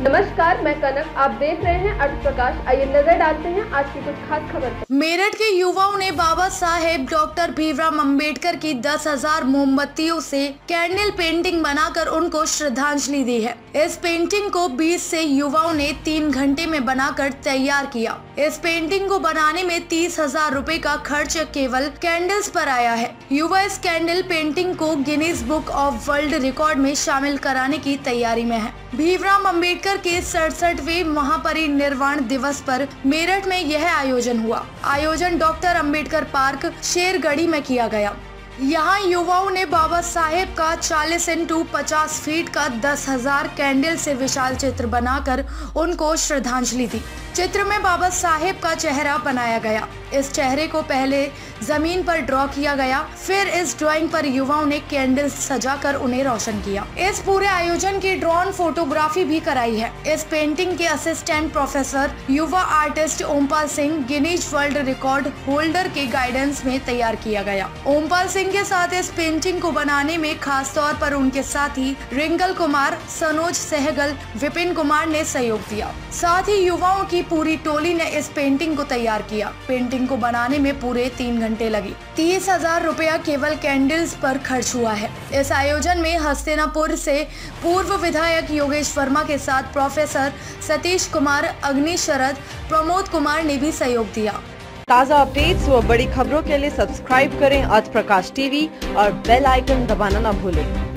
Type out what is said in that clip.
नमस्कार, मैं कनक। आप देख रहे हैं अर्थ प्रकाश। आइए नजर डालते हैं आज की कुछ खास खबर पर। मेरठ के युवाओं ने बाबा साहेब डॉक्टर भीमराव अंबेडकर की 10,000 मोमबत्तियों से कैंडल पेंटिंग बनाकर उनको श्रद्धांजलि दी है। इस पेंटिंग को 20 से युवाओं ने 3 घंटे में बनाकर तैयार किया। इस पेंटिंग को बनाने में 30,000 रुपए का खर्च केवल कैंडल्स पर आया है। युवा इस कैंडल पेंटिंग को Guinness book of world record में शामिल कराने की तैयारी में है। भीमराव अंबेडकर के 67वें महापरिनिर्वाण दिवस पर मेरठ में यह आयोजन हुआ। आयोजन डॉक्टर अंबेडकर पार्क शेरगढ़ी में किया गया। यहाँ युवाओं ने बाबा साहेब का 40 × 50 फीट का 10,000 कैंडल से विशाल चित्र बनाकर उनको श्रद्धांजलि दी। चित्र में बाबा साहेब का चेहरा बनाया गया। इस चेहरे को पहले जमीन पर ड्रॉ किया गया, फिर इस ड्राइंग पर युवाओं ने कैंडल्स सजाकर उन्हें रोशन किया। इस पूरे आयोजन की ड्रोन फोटोग्राफी भी कराई है। इस पेंटिंग के असिस्टेंट प्रोफेसर युवा artist Ompal Singh Guinness world record holder के गाइडेंस में तैयार किया गया। ओमपाल सिंह के साथ इस पेंटिंग को बनाने में खास तौर पर उनके साथी रिंगल कुमार, सनोज सहगल, विपिन कुमार ने सहयोग दिया। साथ ही युवाओं की पूरी टोली ने इस पेंटिंग को तैयार किया। पेंटिंग को बनाने में पूरे 3 घंटे लगे। 30,000 रुपया केवल कैंडल्स पर खर्च हुआ है। इस आयोजन में हस्तिनापुर से पूर्व विधायक योगेश वर्मा के साथ प्रोफेसर सतीश कुमार, अग्नि शरद, प्रमोद कुमार ने भी सहयोग दिया। ताज़ा अपडेट्स व बड़ी खबरों के लिए सब्सक्राइब करें अर्थ प्रकाश टीवी और बेल आइकन दबाना न भूलें।